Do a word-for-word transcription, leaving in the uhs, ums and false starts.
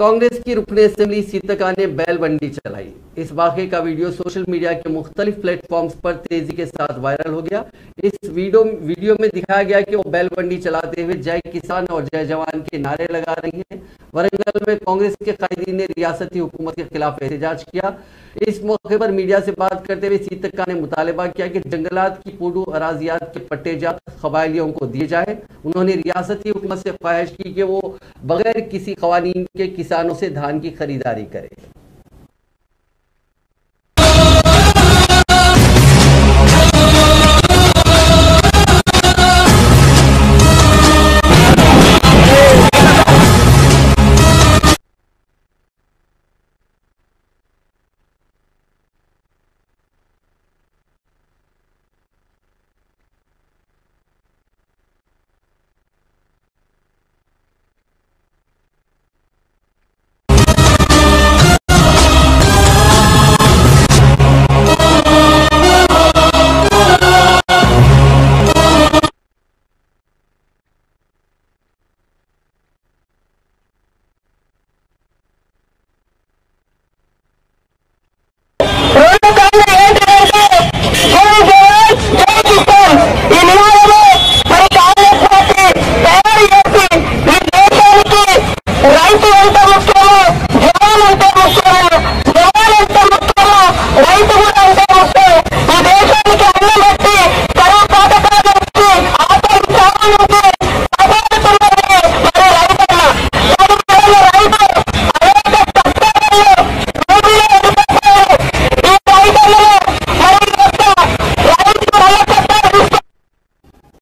कांग्रेस की रुकन असेंबली सीतका ने बैल बंडी चलाई। इस वाक़े का वीडियो सोशल मीडिया के मुख्तलिफ प्लेटफॉर्म्स पर तेजी के साथ वायरल हो गया। इस वीडियो वीडियो में दिखाया गया कि वो बैल बंडी चलाते हुए जय किसान और जय जवान के नारे लगा रही हैं। वरंगल में कांग्रेस के कायदीन ने रियासती हुकूमत के खिलाफ एहतजाज किया। इस मौके पर मीडिया से बात करते हुए सीतका ने मुतालबा किया कि जंगलात की पूडू अराजियात के पट्टेजात कबायलियों को दिए जाए। उन्होंने रियासती हुकूमत से ख्वाहिश की कि वो बगैर किसी कवानीन के किसानों से धान की खरीदारी करे।